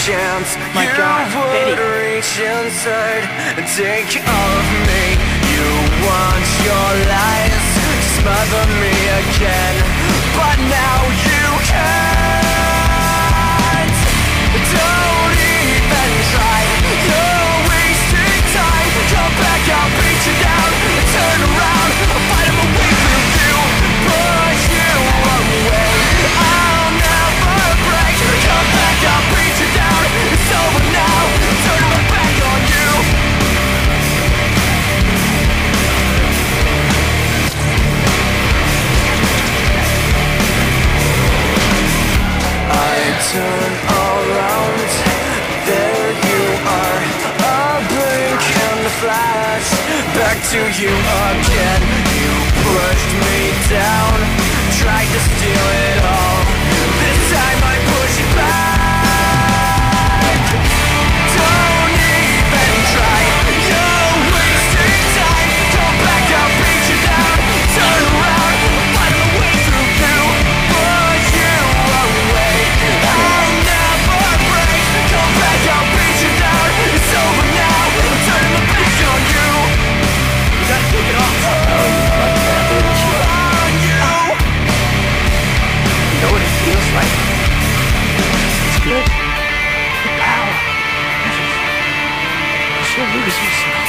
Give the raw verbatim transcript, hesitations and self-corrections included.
chance, My you God, would Eddie. reach inside and take all of me. You want your lies to smother me again, but now you can't. Don't even try, you're wasting time. Come back, I'll beat you down. Turn around, I'll fight my way through you. Push you away, I'll never break. Come back, I'll beat you down. It's over now, turn my back on you. I turn around, there you are. A blink and a flash, back to you again. You pushed me down, tried to steal it all. This time I push it back. Don't even try, you're wasting time. Come back, I'll beat you down. Turn around, fight my way through you. Push you away, I'll never break. Come back, I'll beat you down. It's over now, I'm turning my back on you. You gotta take it off. Oh, you fucked that bitch. On you. You know what it feels like? It's good. The power. Everything. You should lose yourself.